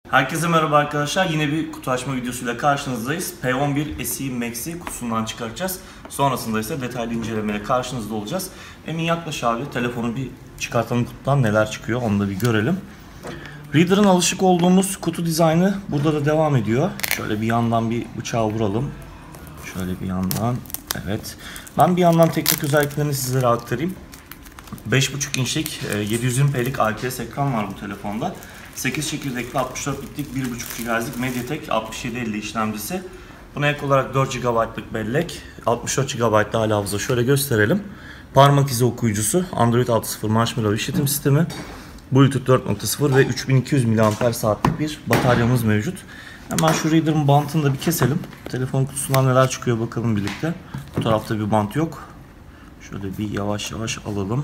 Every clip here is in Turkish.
Herkese merhaba arkadaşlar. Yine bir kutu açma videosuyla karşınızdayız. P11 SE Max'i kutusundan çıkartacağız. Sonrasında ise detaylı incelemeyle karşınızda olacağız. Emin yaklaş abi. Telefonu bir çıkartalım kutudan, neler çıkıyor onu da bir görelim. Reader'ın alışık olduğumuz kutu dizaynı burada da devam ediyor. Şöyle bir yandan bir bıçağı vuralım. Şöyle bir yandan. Evet. Ben bir yandan teknik özelliklerini sizlere aktarayım. 5.5 inçlik 720p'lik IPS ekran var bu telefonda. 8 çekirdekli 64 bitlik 1.5 GHz'lik MediaTek 6750 işlemcisi. Buna ek olarak 4 GB'lık bellek, 64 GB hala hafıza. Şöyle gösterelim. Parmak izi okuyucusu, Android 6.0 Marshmallow işletim sistemi, Bluetooth 4.0 ve 3200 mAh'lik bir bataryamız mevcut. Hemen şu Reader'ın bantını da bir keselim. Telefon kutusundan neler çıkıyor bakalım birlikte. Bu tarafta bir bant yok. Şöyle bir yavaş yavaş alalım.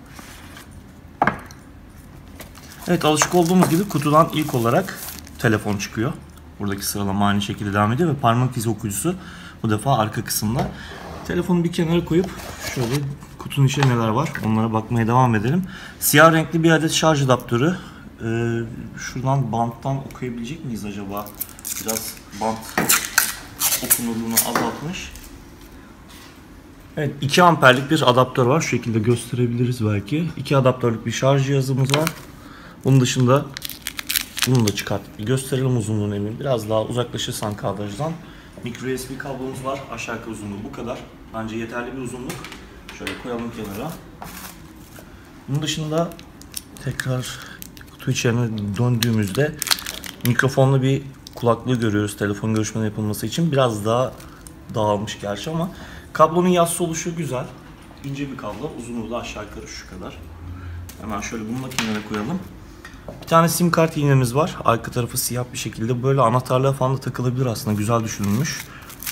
Evet, alışık olduğumuz gibi kutudan ilk olarak telefon çıkıyor. Buradaki sıralama aynı şekilde devam ediyor ve parmak izi okuyucusu bu defa arka kısımda. Telefonu bir kenara koyup şöyle kutunun içinde neler var onlara bakmaya devam edelim. Siyah renkli bir adet şarj adaptörü. Şuradan banttan okuyabilecek miyiz acaba? Biraz bant okunurluğunu azaltmış. Evet, 2 amperlik bir adaptör var. Şu şekilde gösterebiliriz belki. 2 adaptörlük bir şarj cihazımız var. Bunun dışında bunu da çıkartıp gösterelim uzunluğunu emin. Biraz daha uzaklaşırsan kadrajdan. Micro USB kablomuz var. Aşağı yukarı uzunluğu bu kadar. Bence yeterli bir uzunluk. Şöyle koyalım kenara. Bunun dışında tekrar kutu içerisine döndüğümüzde mikrofonlu bir kulaklığı görüyoruz telefon görüşmeleri yapılması için. Biraz daha dağılmış gerçi ama kablonun yassı oluşu güzel. İnce bir kablo. Uzunluğu da aşağı yukarı şu kadar. Hemen şöyle bunu da kenara koyalım. Bir tane sim kart iğnemiz var. Arka tarafı siyah bir şekilde. Böyle anahtarlığa falan da takılabilir aslında. Güzel düşünülmüş.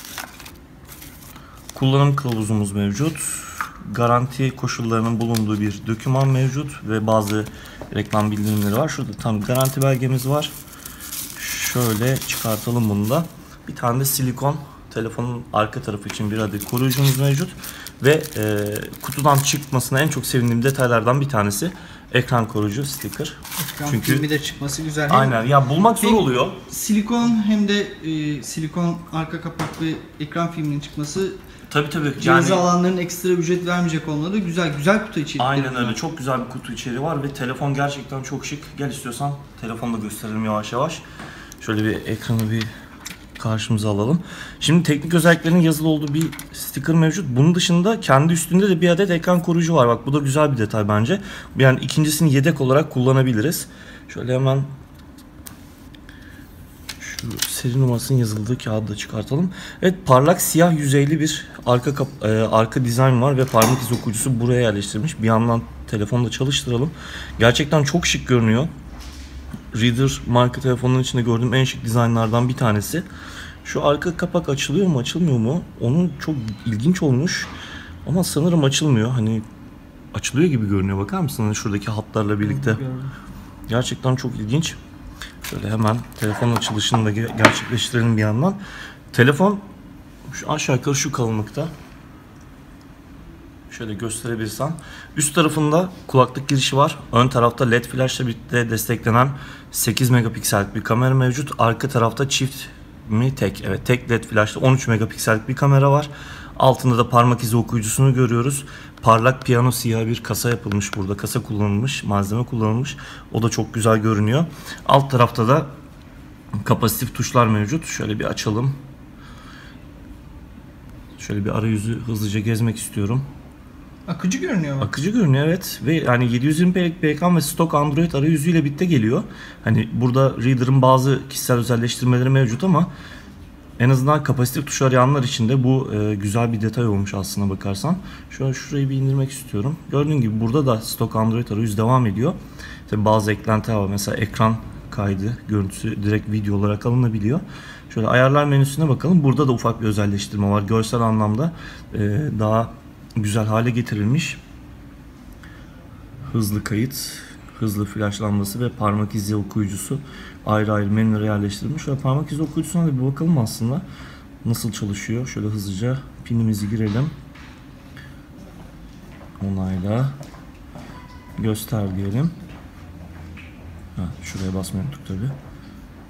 Kullanım kılavuzumuz mevcut. Garanti koşullarının bulunduğu bir doküman mevcut. Ve bazı reklam bildirimleri var. Şurada tam garanti belgemiz var. Şöyle çıkartalım bunu da. Bir tane de silikon telefonun arka tarafı için bir adet koruyucumuz mevcut. Ve kutudan çıkmasına en çok sevindiğim detaylardan bir tanesi ekran koruyucu sticker. Ekran filmi de çıkması güzel. Aynen ya, bulmak zor oluyor. Silikon hem de silikon arka kapak ve ekran filminin çıkması. Tabii. Cihazı alanların ekstra ücret vermeyecek olmaları güzel kutu içeriği. Aynen öyle. Çok güzel bir kutu içeriği var ve telefon gerçekten çok şık. Gel istiyorsan telefonu da gösterelim yavaş yavaş. Şöyle bir ekranı bir karşımıza alalım. Şimdi teknik özelliklerinin yazılı olduğu bir sticker mevcut. Bunun dışında kendi üstünde de bir adet ekran koruyucu var. Bak bu da güzel bir detay bence. Yani ikincisini yedek olarak kullanabiliriz. Şöyle hemen şu seri numarasının yazıldığı kağıdı da çıkartalım. Evet, parlak siyah yüzeyli bir arka dizayn var ve parmak izi okuyucusu buraya yerleştirilmiş. Bir yandan telefonu da çalıştıralım. Gerçekten çok şık görünüyor. Reader marka telefonun içinde gördüğüm en şık dizaynlardan bir tanesi. Şu arka kapak açılıyor mu açılmıyor mu? Onun çok ilginç olmuş. Ama sanırım açılmıyor. Hani açılıyor gibi görünüyor. Bakar mısın? Hani şuradaki hatlarla birlikte. Gerçekten çok ilginç. Şöyle hemen telefon açılışını da gerçekleştirelim bir yandan. Telefon şu aşağı yukarı şu kalınlıkta. Şöyle gösterebilirsem. Üst tarafında kulaklık girişi var. Ön tarafta LED flash ile birlikte desteklenen 8 megapiksellik bir kamera mevcut. Arka tarafta çift mi tek? Evet, tek LED flashlı 13 megapiksellik bir kamera var. Altında da parmak izi okuyucusunu görüyoruz. Parlak piyano siyah bir kasa yapılmış burada. Kasa kullanılmış, malzeme kullanılmış. O da çok güzel görünüyor. Alt tarafta da kapasitif tuşlar mevcut. Şöyle bir açalım. Şöyle bir arayüzü hızlıca gezmek istiyorum. Akıcı görünüyor mu? Akıcı görünüyor, evet. Ve yani 720p'lik bir ekran ve stok Android arayüzüyle birlikte geliyor. Hani burada Reader'ın bazı kişisel özelleştirmeleri mevcut ama en azından kapasitif tuş arayanlar için de bu güzel bir detay olmuş aslına bakarsan. Şöyle şurayı bir indirmek istiyorum. Gördüğün gibi burada da stok Android arayüzü devam ediyor. Tabii bazı eklentiler var. Mesela ekran kaydı görüntüsü direkt video olarak alınabiliyor. Şöyle ayarlar menüsüne bakalım. Burada da ufak bir özelleştirme var. Görsel anlamda daha güzel hale getirilmiş. Hızlı kayıt, hızlı flash lambası ve parmak izi okuyucusu ayrı ayrı menülere yerleştirilmiş. Şöyle parmak izi okuyucusuna da bir bakalım aslında nasıl çalışıyor. Şöyle hızlıca pinimizi girelim. Onayla. Göster diyelim. Şuraya basmayı unuttuk tabi.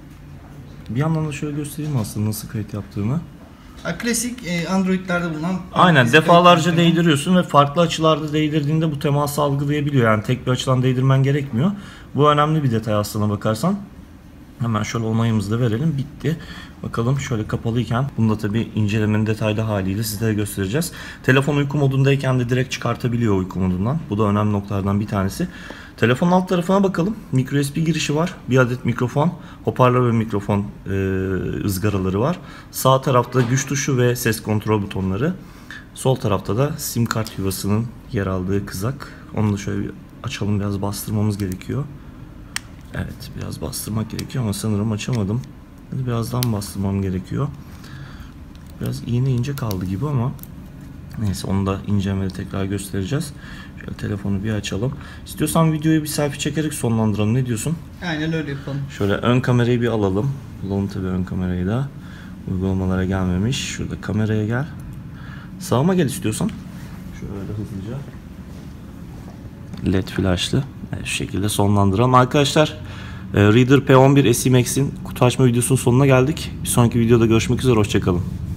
Bir yandan da şöyle göstereyim aslında nasıl kayıt yaptığımı. Klasik Android'lerde bulunan Aynen, biz defalarca kayıt değdiriyorsun ve farklı açılarda değdirdiğinde bu teması algılayabiliyor. Yani tek bir açıdan değdirmen gerekmiyor. Bu önemli bir detay aslına bakarsan. Hemen şöyle onayımızı da verelim. Bitti. Bakalım şöyle kapalıyken, bunu da tabii incelemenin detaylı haliyle sizlere göstereceğiz. Telefon uyku modundayken de direkt çıkartabiliyor uyku modundan. Bu da önemli noktalardan bir tanesi. Telefonun alt tarafına bakalım. Micro USB girişi var. Bir adet mikrofon, hoparlör ve mikrofon ızgaraları var. Sağ tarafta güç tuşu ve ses kontrol butonları. Sol tarafta da sim kart yuvasının yer aldığı kızak. Onu da şöyle bir açalım, biraz bastırmamız gerekiyor. Evet, biraz bastırmak gerekiyor ama sanırım açamadım. Birazdan bastırmam gerekiyor. Biraz iğne ince kaldı gibi ama neyse, onu da incelemede tekrar göstereceğiz. Şöyle telefonu bir açalım. İstiyorsan videoyu bir selfie çekerek sonlandıralım. Ne diyorsun? Aynen öyle yapalım. Şöyle ön kamerayı bir alalım. Bulalım tabii ön kamerayı da. Uygulamalara gelmemiş. Şurada kameraya gel. Sağıma gel istiyorsan. Şöyle hızlıca. LED flashlı. Evet, şu şekilde sonlandıralım. Arkadaşlar, Reader P11 SE Max'in kutu açma videosunun sonuna geldik. Bir sonraki videoda görüşmek üzere. Hoşçakalın.